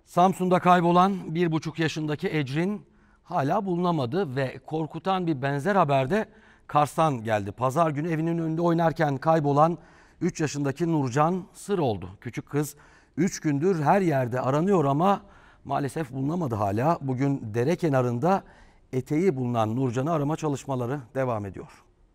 Samsun'da kaybolan 1,5 yaşındaki Ecrin hala bulunamadı ve korkutan bir benzer haber de Kars'tan geldi. Pazar günü evinin önünde oynarken kaybolan 3 yaşındaki Nurcan sır oldu. Küçük kız 3 gündür her yerde aranıyor ama maalesef bulunamadı hala. Bugün dere kenarında eteği bulunan Nurcan'ı arama çalışmaları devam ediyor.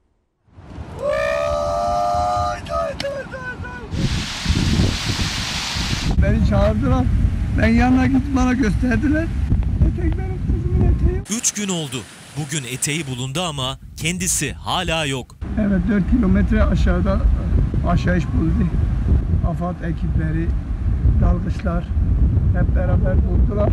Beni çağırdılar. Ben yanına gittim, bana gösterdiler. Etek benim kızımın eteği. 3 gün oldu. Bugün eteği bulundu ama kendisi hala yok. Evet, 4 kilometre aşağıda aşağı buldu. AFAD ekipleri, dalgıçlar hep beraber buldular.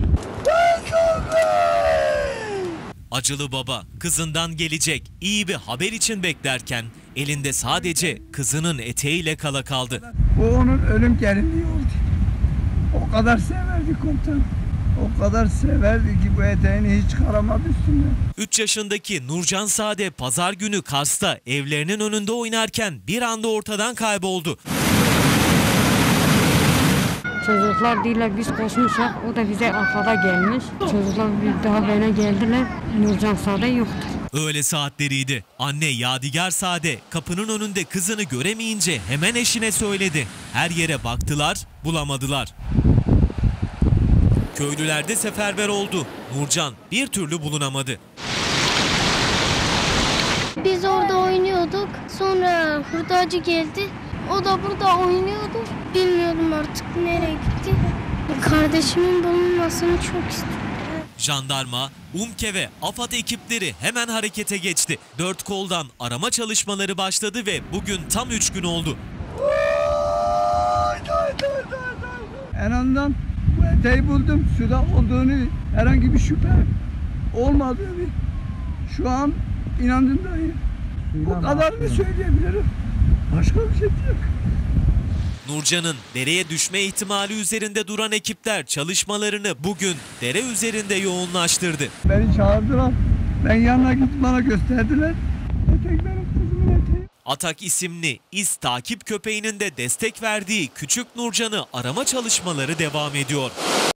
Acılı baba kızından gelecek iyi bir haber için beklerken elinde sadece kızının eteğiyle kala kaldı. Bu onun ölüm gelinliği oldu. O kadar severdi komutan. O kadar severdi ki bu eteğini hiç çıkaramadı üstünden. 3 yaşındaki Nurcan Sade pazar günü Kars'ta evlerinin önünde oynarken bir anda ortadan kayboldu. Çocuklar değiller, biz koşmuşuz, o da bize arkada gelmiş. Çocuklar bir daha bana geldiler, Nurcan Sade yoktu. Öğle saatleriydi. Anne Yadigar Sade kapının önünde kızını göremeyince hemen eşine söyledi. Her yere baktılar, bulamadılar. Köylüler de seferber oldu. Nurcan bir türlü bulunamadı. Biz orada oynuyorduk. Sonra hurdacı geldi. O da burada oynuyordu. Bilmiyorum artık nereye gitti. Kardeşimin bulunmasını çok istiyorum. Jandarma, UMKE ve AFAD ekipleri hemen harekete geçti. 4 koldan arama çalışmaları başladı ve bugün tam 3 gün oldu. En azından bu eteği buldum. Suda olduğunu, herhangi bir şüphe olmadığını şu an inandım dahi. Bu kadarını söyleyebilirim. Başka bir şey yok. Nurcan'ın dereye düşme ihtimali üzerinde duran ekipler çalışmalarını bugün dere üzerinde yoğunlaştırdı. Beni çağırdılar. Ben yanına gittim, bana gösterdiler. Etek benim kızımın eteği. Atak isimli iz takip köpeğinin de destek verdiği küçük Nurcan'ı arama çalışmaları devam ediyor.